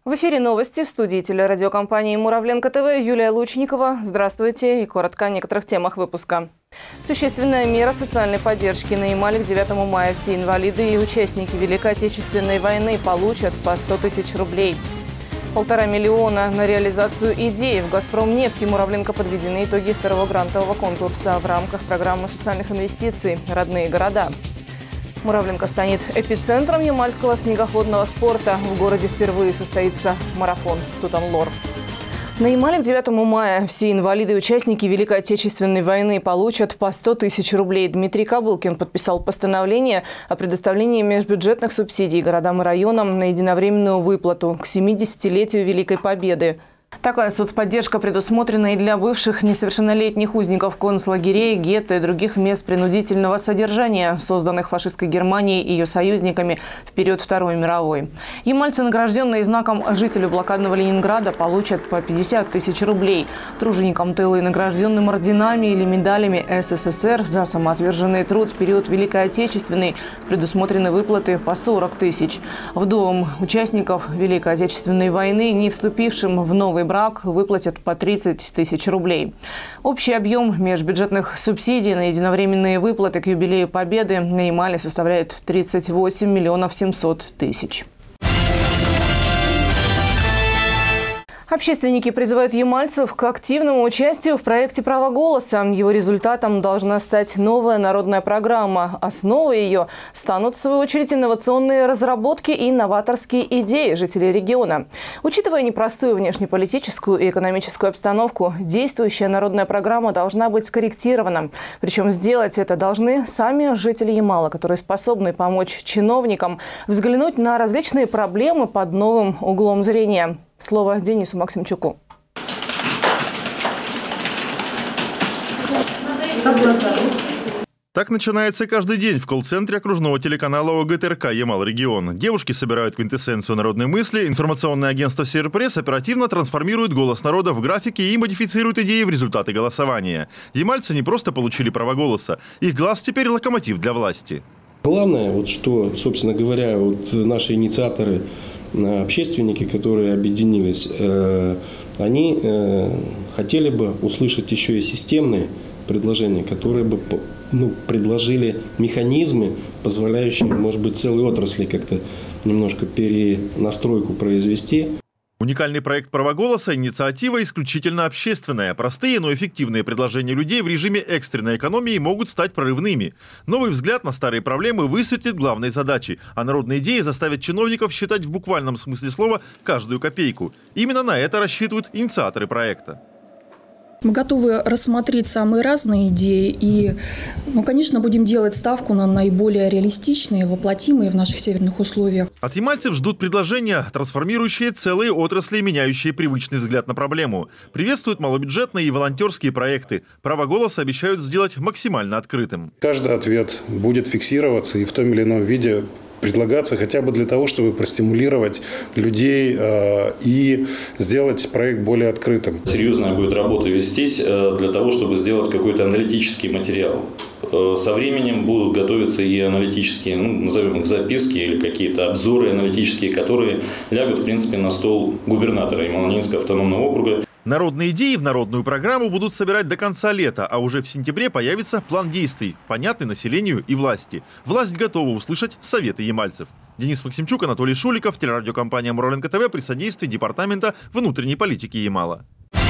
В эфире новости, в студии телерадиокомпании «Муравленко ТВ» Юлия Лучникова. Здравствуйте и коротко о некоторых темах выпуска. Существенная мера социальной поддержки. На Ямале к 9 мая все инвалиды и участники Великой Отечественной войны получат по 100 тысяч рублей. 1,5 миллиона на реализацию идеи. В «Газпромнефти» Муравленко подведены итоги второго грантового конкурса в рамках программы социальных инвестиций «Родные города». Муравленко станет эпицентром ямальского снегоходного спорта. В городе впервые состоится марафон «Тутанлор». На Ямале к 9 мая все инвалиды и участники Великой Отечественной войны получат по 100 тысяч рублей. Дмитрий Кобылкин подписал постановление о предоставлении межбюджетных субсидий городам и районам на единовременную выплату к 70-летию Великой Победы. Такая соцподдержка предусмотрена и для бывших несовершеннолетних узников концлагерей, гетто и других мест принудительного содержания, созданных фашистской Германией и ее союзниками в период Второй мировой. Ямальцы, награжденные знаком «Жителю блокадного Ленинграда», получат по 50 тысяч рублей. Труженикам тыла и награжденным орденами или медалями СССР за самоотверженный труд в период Великой Отечественной предусмотрены выплаты по 40 тысяч. Вдовам участников Великой Отечественной войны, не вступившим в новый брак, выплатят по 30 тысяч рублей. Общий объем межбюджетных субсидий на единовременные выплаты к юбилею Победы на Ямале составляет 38 миллионов 700 тысяч. Общественники призывают ямальцев к активному участию в проекте «Право голоса». Его результатом должна стать новая народная программа. Основой ее станут, в свою очередь, инновационные разработки и новаторские идеи жителей региона. Учитывая непростую внешнеполитическую и экономическую обстановку, действующая народная программа должна быть скорректирована. Причем сделать это должны сами жители Ямала, которые способны помочь чиновникам взглянуть на различные проблемы под новым углом зрения. Слово Денису Максимчуку. Так начинается каждый день в колл-центре окружного телеканала ОГТРК «Ямал-регион». Девушки собирают квинтэссенцию народной мысли, информационное агентство «Северпресс» оперативно трансформирует голос народа в графики и модифицирует идеи в результаты голосования. Ямальцы не просто получили право голоса, их глаз теперь локомотив для власти. Главное, что, собственно говоря, наши инициаторы, общественники, которые объединились, они хотели бы услышать еще и системные предложения, которые бы предложили механизмы, позволяющие, может быть, целой отрасли как-то немножко перенастройку произвести. Уникальный проект «Право голоса» – инициатива исключительно общественная. Простые, но эффективные предложения людей в режиме экстренной экономии могут стать прорывными. Новый взгляд на старые проблемы высветлит главные задачи, а народные идеи заставят чиновников считать в буквальном смысле слова каждую копейку. Именно на это рассчитывают инициаторы проекта. Мы готовы рассмотреть самые разные идеи и, конечно, будем делать ставку на наиболее реалистичные, воплотимые в наших северных условиях. От ямальцев ждут предложения, трансформирующие целые отрасли и меняющие привычный взгляд на проблему. Приветствуют малобюджетные и волонтерские проекты. Право голоса обещают сделать максимально открытым. Каждый ответ будет фиксироваться и в том или ином виде предлагаться хотя бы для того, чтобы простимулировать людей и сделать проект более открытым. Серьезная будет работа вестись для того, чтобы сделать какой-то аналитический материал. Со временем будут готовиться и аналитические, назовем их записки или какие-то обзоры аналитические, которые лягут, в принципе, на стол губернатора Ямало-Ненецкого автономного округа. Народные идеи в народную программу будут собирать до конца лета, а уже в сентябре появится план действий, понятный населению и власти. Власть готова услышать советы ямальцев. Денис Максимчук, Анатолий Шуликов, телерадиокомпания «Муравленко ТВ» при содействии Департамента внутренней политики Ямала.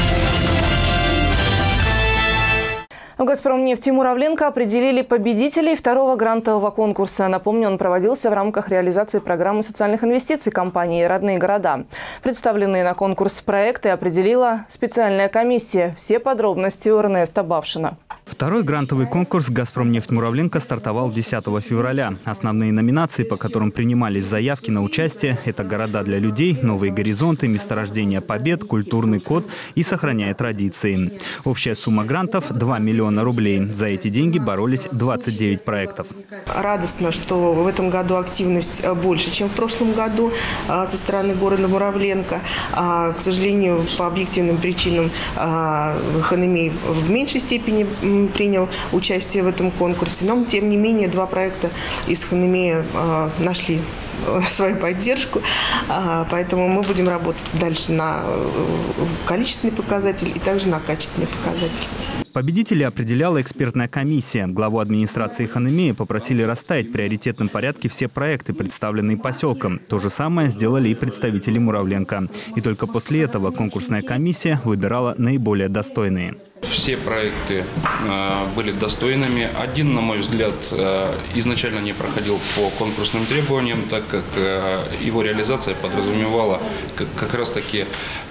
В «Газпромнефти» Муравленко определили победителей второго грантового конкурса. Напомню, он проводился в рамках реализации программы социальных инвестиций компании «Родные города». Представленные на конкурс проекты определила специальная комиссия. Все подробности у Эрнеста Бавшина. Второй грантовый конкурс «Газпромнефть Муравленко» стартовал 10 февраля. Основные номинации, по которым принимались заявки на участие – это «Города для людей», «Новые горизонты», «Месторождение побед», «Культурный код» и «Сохраняя традиции». Общая сумма грантов – 2 миллиона рублей. За эти деньги боролись 29 проектов. Радостно, что в этом году активность больше, чем в прошлом году со стороны города Муравленко. К сожалению, по объективным причинам ХНМИ в меньшей степени принял участие в этом конкурсе. Но, тем не менее, 2 проекта из Ханымея нашли свою поддержку, поэтому мы будем работать дальше на количественный показатель и также на качественный показатель. Победителей определяла экспертная комиссия. Главу администрации Ханымея попросили расставить в приоритетном порядке все проекты, представленные поселком. То же самое сделали и представители Муравленко. И только после этого конкурсная комиссия выбирала наиболее достойные. Все проекты были достойными. Один, на мой взгляд, изначально не проходил по конкурсным требованиям, так как его реализация подразумевала как раз-таки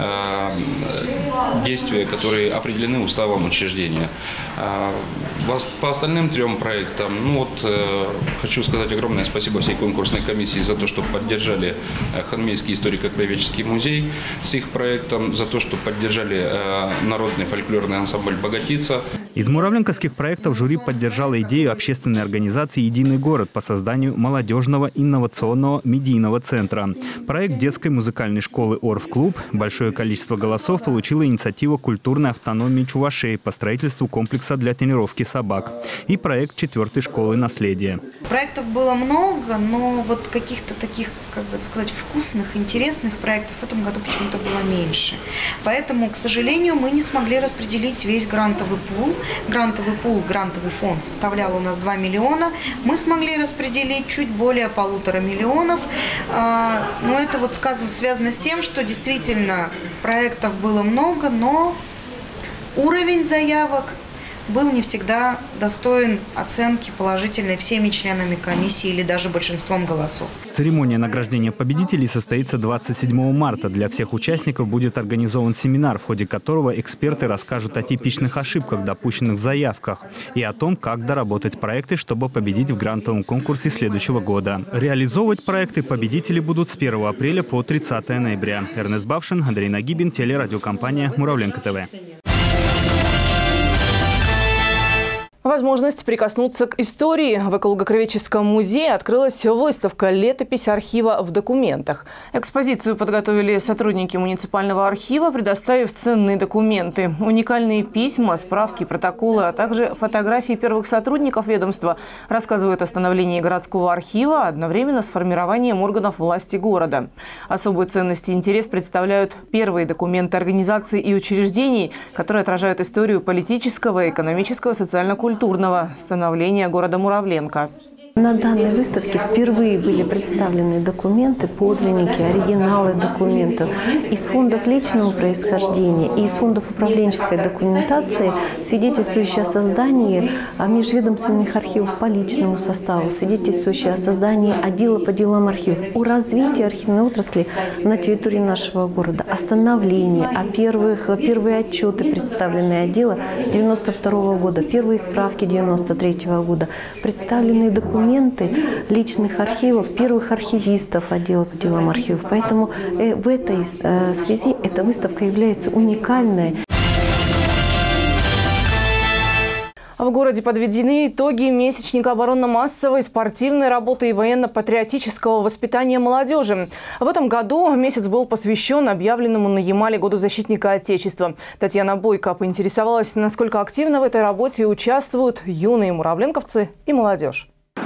действия, которые определены уставом учреждения. По остальным 3 проектам, хочу сказать огромное спасибо всей конкурсной комиссии за то, что поддержали Ханымейский историко-краеведческий музей с их проектом, за то, что поддержали народный фольклорный ансамбль «Богатица». Из муравленковских проектов жюри поддержало идею общественной организации «Единый город» по созданию молодежного инновационного медийного центра. Проект детской музыкальной школы «Орф-клуб». Большое количество голосов получила инициатива культурной автономии Чувашей по строительству комплекса для тренировки собак. И проект 4-й школы «Наследие». Проектов было много, но вот каких-то таких, вкусных, интересных проектов в этом году почему-то было меньше. Поэтому, к сожалению, мы не смогли распределить весь грантовый пул. Грантовый фонд составлял у нас 2 миллиона. Мы смогли распределить чуть более 1,5 миллиона. Но это связано с тем, что действительно проектов было много, но уровень заявок был не всегда достоин оценки положительной всеми членами комиссии или даже большинством голосов. Церемония награждения победителей состоится 27 марта. Для всех участников будет организован семинар, в ходе которого эксперты расскажут о типичных ошибках, допущенных в заявках, и о том, как доработать проекты, чтобы победить в грантовом конкурсе следующего года. Реализовывать проекты победители будут с 1 апреля по 30 ноября. Эрнест Бавшин, Андрей Нагибин, телерадиокомпания «Муравленко ТВ». Возможность прикоснуться к истории. В эколого-краеведческом музее открылась выставка «Летопись архива в документах». Экспозицию подготовили сотрудники муниципального архива, предоставив ценные документы. Уникальные письма, справки, протоколы, а также фотографии первых сотрудников ведомства рассказывают о становлении городского архива одновременно с формированием органов власти города. Особую ценность и интерес представляют первые документы организаций и учреждений, которые отражают историю политического, экономического, социально-культурного становления города Муравленко. На данной выставке впервые были представлены документы, подлинники, оригиналы документов из фондов личного происхождения и из фондов управленческой документации, свидетельствующие о создании межведомственных архивов по личному составу, свидетельствующие о создании отдела по делам архивов, о развитии архивной отрасли на территории нашего города, о становлении, первые отчеты, представленные отдела 1992 года, первые справки 1993 года, представленные документы личных архивов, первых архивистов отдела по делам архивов. Поэтому в этой связи эта выставка является уникальной. В городе подведены итоги месячника оборонно-массовой, спортивной работы и военно-патриотического воспитания молодежи. В этом году месяц был посвящен объявленному на Ямале Году защитника Отечества. Татьяна Бойко поинтересовалась, насколько активно в этой работе участвуют юные муравленковцы и молодежь.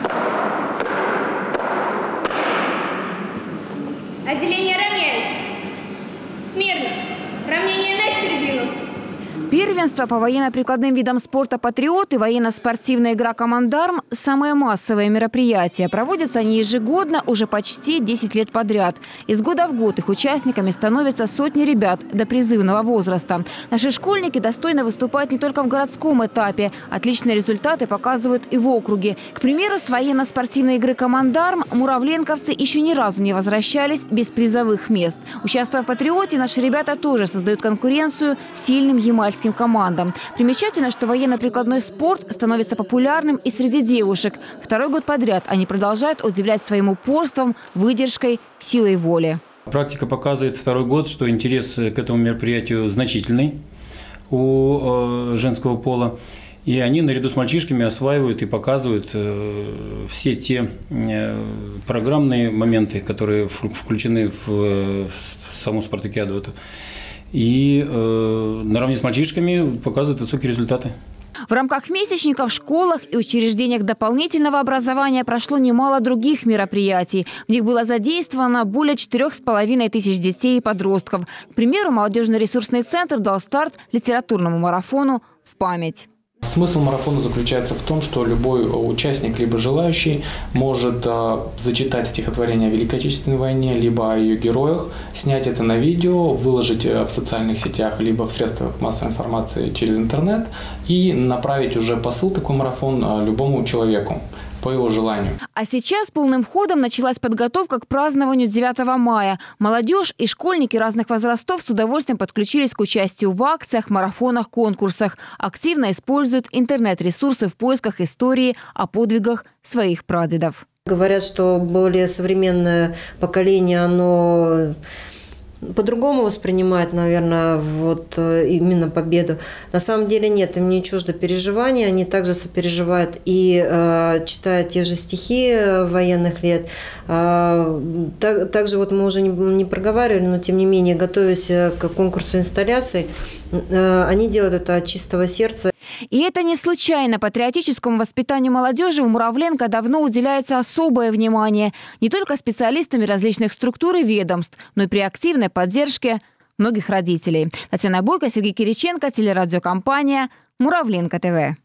Отделение равняюсь. Смирно. Равнение на середину. Первенство по военно-прикладным видам спорта «Патриот» и военно-спортивная игра «Командарм» – самое массовое мероприятие. Проводятся они ежегодно уже почти 10 лет подряд. Из года в год их участниками становятся сотни ребят до призывного возраста. Наши школьники достойно выступают не только в городском этапе. Отличные результаты показывают и в округе. К примеру, с военно-спортивной игры «Командарм» муравленковцы еще ни разу не возвращались без призовых мест. Участвуя в «Патриоте», наши ребята тоже создают конкуренцию сильным ямальским командам. Примечательно, что военно-прикладной спорт становится популярным и среди девушек. Второй год подряд они продолжают удивлять своим упорством, выдержкой, силой воли. Практика показывает второй год, что интерес к этому мероприятию значительный у женского пола. И они наряду с мальчишками осваивают и показывают все те программные моменты, которые включены в саму спартакиаду эту. И наравне с мальчишками показывают высокие результаты. В В рамках месячника в школах и учреждениях дополнительного образования прошло немало других мероприятий. В них было задействовано более 4,5 тысяч детей и подростков. К примеру, молодежный ресурсный центр дал старт литературному марафону «В память». Смысл марафона заключается в том, что любой участник, либо желающий, может зачитать стихотворение о Великой Отечественной войне, либо о ее героях, снять это на видео, выложить в социальных сетях, либо в средствах массовой информации через интернет и направить уже посыл такой марафон любому человеку по его желанию. А сейчас полным ходом началась подготовка к празднованию 9 мая. Молодежь и школьники разных возрастов с удовольствием подключились к участию в акциях, марафонах, конкурсах. Активно используют интернет-ресурсы в поисках истории о подвигах своих прадедов. Говорят, что более современное поколение, оно по-другому воспринимает, наверное, вот именно победу. На самом деле нет, им не чуждо переживания, они также сопереживают и читают те же стихи военных лет. Также вот мы уже не проговаривали, но тем не менее, готовясь к конкурсу инсталляций, они делают это от чистого сердца. И это не случайно. Патриотическому воспитанию молодежи в Муравленко давно уделяется особое внимание. Не только специалистами различных структур и ведомств, но и при активной поддержке многих родителей. Татьяна Бойко, Сергей Кириченко, телерадиокомпания «Муравленко ТВ».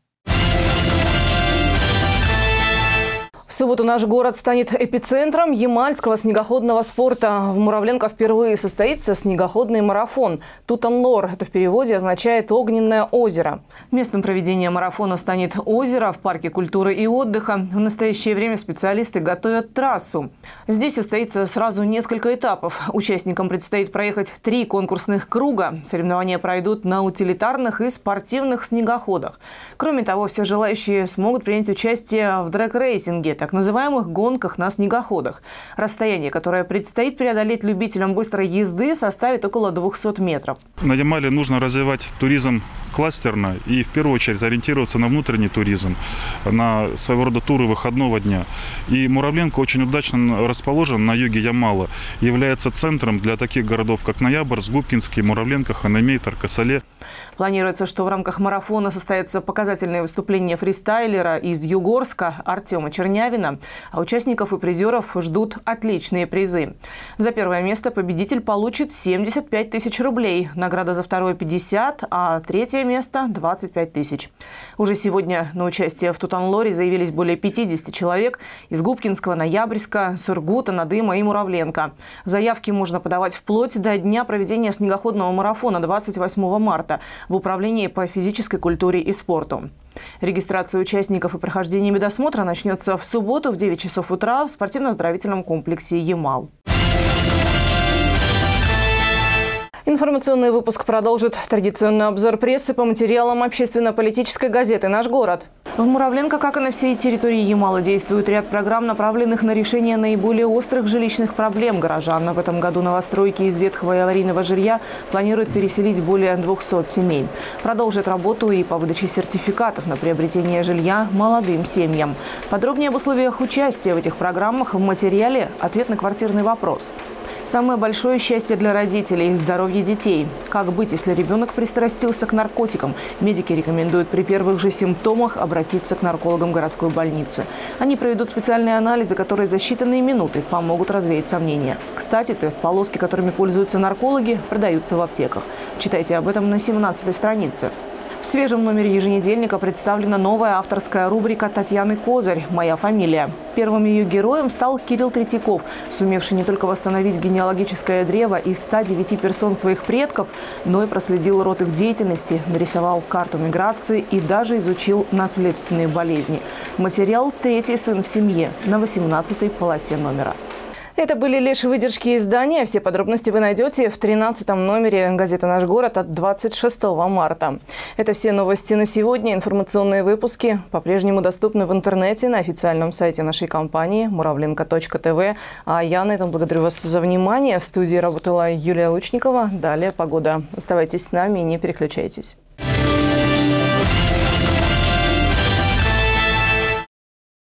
В субботу наш город станет эпицентром ямальского снегоходного спорта. В Муравленко впервые состоится снегоходный марафон. Тутанлор. Это в переводе означает «огненное озеро». Местом проведения марафона станет озеро в парке культуры и отдыха. В настоящее время специалисты готовят трассу. Здесь состоится сразу несколько этапов. Участникам предстоит проехать 3 конкурсных круга. Соревнования пройдут на утилитарных и спортивных снегоходах. Кроме того, все желающие смогут принять участие в дрэг-рейсинге, так называемых гонках на снегоходах. Расстояние, которое предстоит преодолеть любителям быстрой езды, составит около 200 метров. На Ямале нужно развивать туризм кластерно и в первую очередь ориентироваться на внутренний туризм, на своего рода туры выходного дня. И Муравленко очень удачно расположен на юге Ямала, является центром для таких городов, как Ноябрьск, Губкинский, Муравленко, Ханемей, Таркасале. Планируется, что в рамках марафона состоятся показательные выступления фристайлера из Югорска Артема Чернявина, а участников и призеров ждут отличные призы. За первое место победитель получит 75 тысяч рублей, награда за второе – 50, а третье место – 25 тысяч. Уже сегодня на участие в Тутанлоре заявились более 50 человек из Губкинского, Ноябрьска, Сургута, Надыма и Муравленко. Заявки можно подавать вплоть до дня проведения снегоходного марафона 28 марта в Управлении по физической культуре и спорту. Регистрация участников и прохождение медосмотра начнется в субботу в 9 часов утра в спортивно-оздоровительном комплексе «Ямал». Информационный выпуск продолжит традиционный обзор прессы по материалам общественно-политической газеты «Наш город». В Муравленко, как и на всей территории Ямала, действует ряд программ, направленных на решение наиболее острых жилищных проблем горожан. В этом году новостройки из ветхого и аварийного жилья планируют переселить более 200 семей. Продолжит работу и по выдаче сертификатов на приобретение жилья молодым семьям. Подробнее об условиях участия в этих программах в материале «Ответ на квартирный вопрос». Самое большое счастье для родителей – здоровье детей. Как быть, если ребенок пристрастился к наркотикам? Медики рекомендуют при первых же симптомах обратиться к наркологам городской больницы. Они проведут специальные анализы, которые за считанные минуты помогут развеять сомнения. Кстати, тест-полоски, которыми пользуются наркологи, продаются в аптеках. Читайте об этом на 17-й странице. В свежем номере еженедельника представлена новая авторская рубрика Татьяны Козырь «Моя фамилия». Первым ее героем стал Кирилл Третьяков, сумевший не только восстановить генеалогическое древо из 109 персон своих предков, но и проследил род их деятельности, нарисовал карту миграции и даже изучил наследственные болезни. Материал «Третий сын в семье» на 18-й полосе номера. Это были лишь выдержки издания. Все подробности вы найдете в 13-м номере газеты «Наш город» от 26 марта. Это все новости на сегодня. Информационные выпуски по-прежнему доступны в интернете на официальном сайте нашей компании muravlenko.tv. А я на этом благодарю вас за внимание. В студии работала Юлия Лучникова. Далее погода. Оставайтесь с нами и не переключайтесь.